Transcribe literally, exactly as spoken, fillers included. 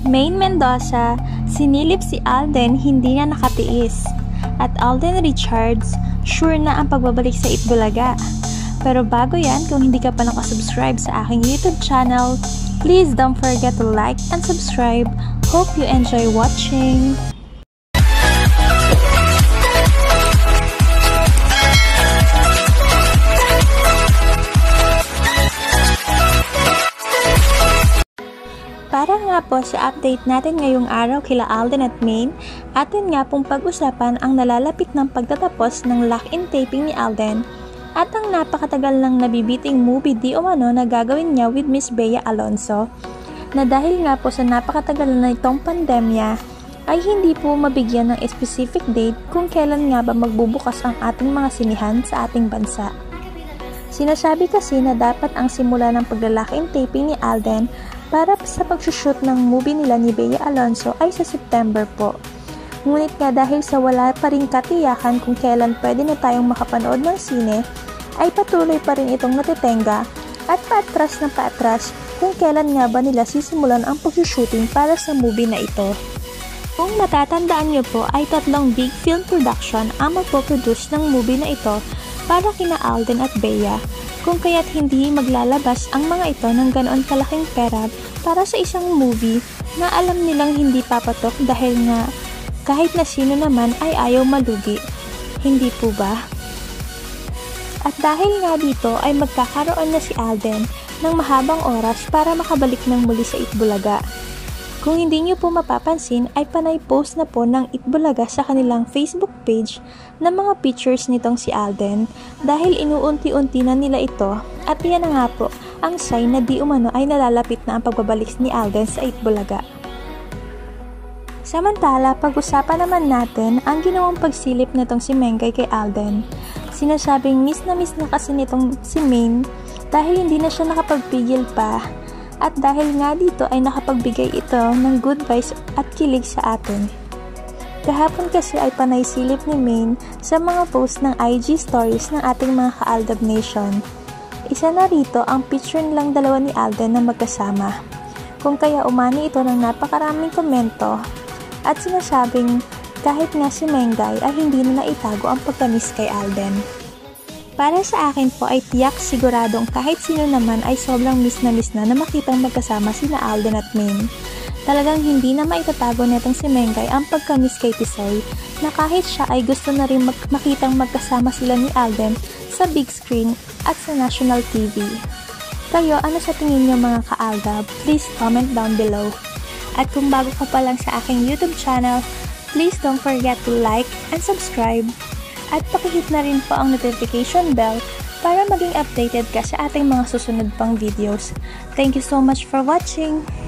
Maine Mendoza, sinilip si Alden hindi na nakatiis. At Alden Richards, sure na ang pagbabalik sa Itbulaga. Pero bago yan, kung hindi ka pa nakasubscribe sa aking YouTube channel, please don't forget to like and subscribe. Hope you enjoy watching! Para nga po sa update natin ngayong araw kila Alden at Maine, atin nga pong pag-usapan ang nalalapit ng pagtatapos ng lock-in taping ni Alden at ang napakatagal ng nabibiting movie di umano na gagawin niya with Miss Bea Alonzo, na dahil nga po sa napakatagal na itong pandemya ay hindi po mabigyan ng specific date kung kailan nga ba magbubukas ang ating mga sinihan sa ating bansa. Sinasabi kasi na dapat ang simula ng pagla-lock-in taping ni Alden para sa pagsushoot ng movie nila ni Bea Alonzo ay sa September po. Ngunit nga dahil sa wala pa rin katiyakan kung kailan pwede na tayong makapanood ng sine, ay patuloy pa rin itong natitenga at paatras ng paatras kung kailan nga ba nila sisimulan ang pagsushooting para sa movie na ito. Kung matatandaan nyo po ay tatlong big film production ang magpo-produce ng movie na ito para kina Alden at Bea, kung kaya't hindi maglalabas ang mga ito ng ganoon kalaking pera para sa isang movie na alam nilang hindi papatok dahil nga kahit na sino naman ay ayaw malugi. Hindi po ba? At dahil nga dito ay magkakaroon na si Alden ng mahabang oras para makabalik ng muli sa Itbulaga. Kung hindi nyo po mapapansin ay panay post na po ng Itbulaga sa kanilang Facebook page ng mga pictures nitong si Alden dahil inuunti-unti na nila ito at yan na nga po ang sign na di umano ay nalalapit na ang pagbabalik ni Alden sa Itbulaga. Samantala, pag-usapan naman natin ang ginawang pagsilip nitong si Mengay kay Alden. Sinasabing miss na miss na kasi nitong si Maine dahil hindi na siya nakapagpigil pa. At dahil nga dito ay nakapagbigay ito ng good vibes at kilig sa atin. Kahapon kasi ay panay silip ni Maine sa mga post ng I G stories ng ating mga ka-Aldab Nation. Isa na rito ang picture nilang dalawa ni Alden na magkasama. Kung kaya umani ito ng napakaraming komento at sinasabing kahit nga si Mengay ay hindi na naitago ang pagkamis kay Alden. Para sa akin po ay tiyak siguradong kahit sino naman ay sobrang miss na miss na na makitang magkasama sina Alden at Maine. Talagang hindi na maitatago netong si Mengay ang pagka-miss kay Tisoy na kahit siya ay gusto na rin mag makitang magkasama sila ni Alden sa big screen at sa national T V. Kayo, ano sa tingin niyo mga ka-Aldab? Please comment down below. At kung bago ka pa lang sa aking YouTube channel, please don't forget to like and subscribe. At pakihit na rin po ang notification bell para maging updated ka sa ating mga susunod pang videos. Thank you so much for watching!